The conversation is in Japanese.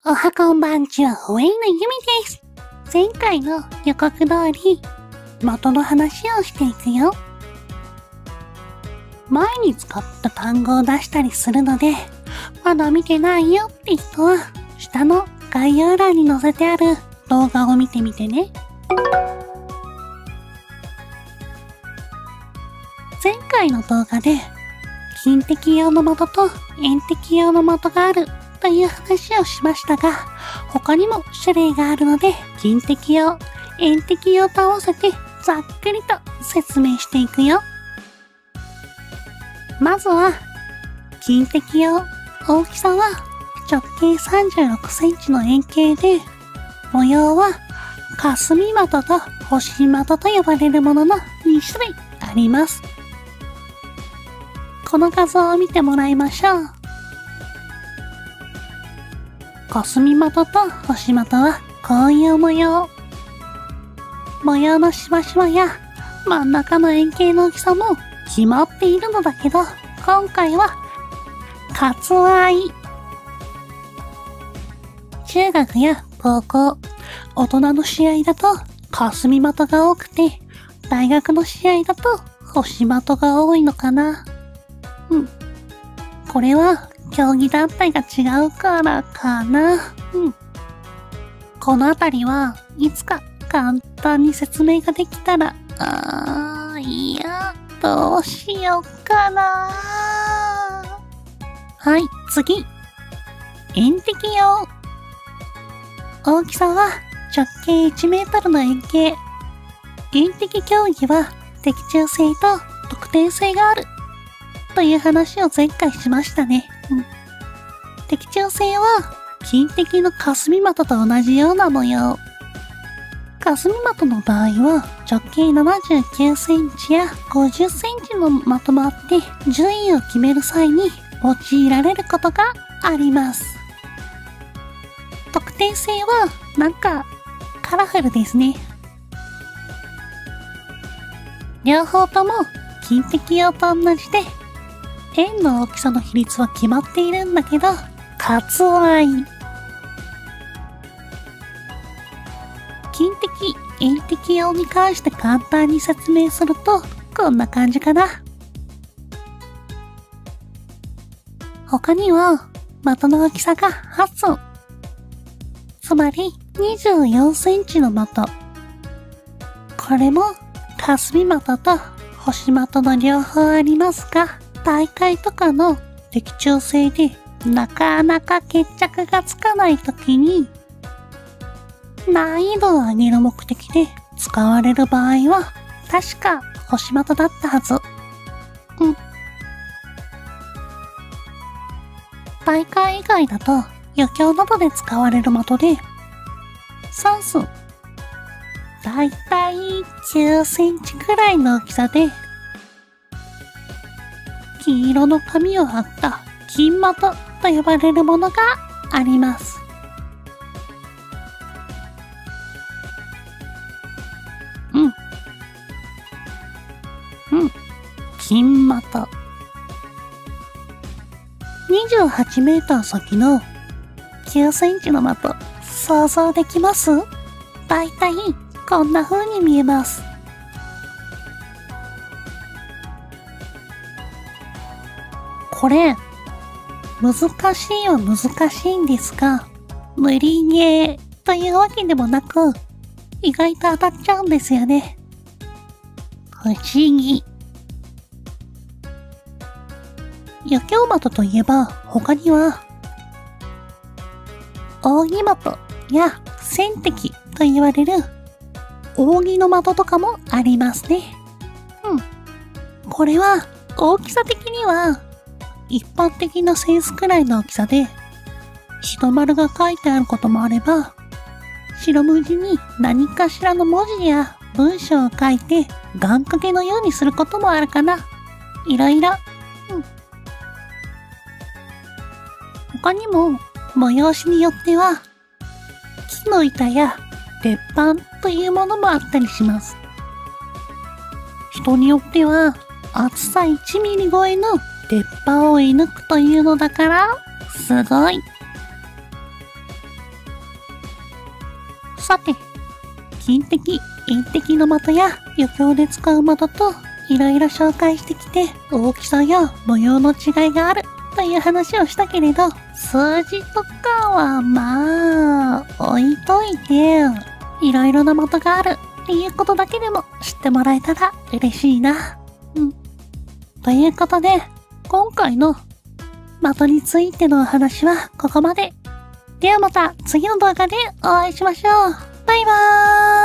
おはこんばんちはウェイのゆみです。前回の予告通り、元の話をしていくよ。前に使った単語を出したりするので、まだ見てないよって人は、下の概要欄に載せてある動画を見てみてね。前回の動画で、金滴用の的と円滴用の的があるという話をしましたが、他にも種類があるので、金滴用、円滴用と合わせてざっくりと説明していくよ。まずは、金滴用、大きさは直径36センチの円形で、模様は霞的と星的と呼ばれるものの2種類あります。この画像を見てもらいましょう。霞的と星的はこういう模様。模様のしましまや真ん中の円形の大きさも決まっているのだけど、今回は割合。中学や高校、大人の試合だと霞的が多くて、大学の試合だと星的が多いのかな。これは競技団体が違うからかな。このあたりはいつか簡単に説明ができたら、いや、どうしよっかな。はい、次。円滴用。大きさは直径1メートルの円形。円滴競技は的中性と得点性がある。という話を前回しましたね。的中性は金滴の霞的と同じような模様。霞的の場合は直径79センチや50センチの的もあって、順位を決める際に用いられることがあります。得点性はなんかカラフルですね。両方とも金滴用と同じで、円の大きさの比率は決まっているんだけど、割合。金滴、円滴用に関して簡単に説明すると、こんな感じかな。他には、的の大きさが8寸。つまり24センチの的。これも、霞的と星的の両方ありますが、大会とかの的中性でなかなか決着がつかないときに、難易度を上げる目的で使われる場合は、確か星的だったはず。大会以外だと余興などで使われる的で、3寸。だいたい9センチくらいの大きさで、金色の紙を貼った金的と呼ばれるものがあります。金的。28メーター先の9センチの的、想像できます？だいたいこんな風に見えます。これ、難しいは難しいんですが、無理ゲーというわけでもなく、意外と当たっちゃうんですよね。不思議。余興的といえば、他には、扇的や線滴と言われる、扇の的とかもありますね。これは、大きさ的には、一般的なセンスくらいの大きさで、一丸が書いてあることもあれば、白文字に何かしらの文字や文章を書いて願掛けのようにすることもあるかな。いろいろ。他にも、催しによっては、木の板や鉄板というものもあったりします。人によっては、厚さ1ミリ超えの鉄板を射抜くというのだから、すごい。 さて、金的、銀的の的や余興で使う的といろいろ紹介してきて、大きさや模様の違いがあるという話をしたけれど、数字とかはまあ、置いといて、いろいろな的があるっていうことだけでも知ってもらえたら嬉しいな。ということで、今回の的についてのお話はここまで。ではまた次の動画でお会いしましょう。バイバーイ。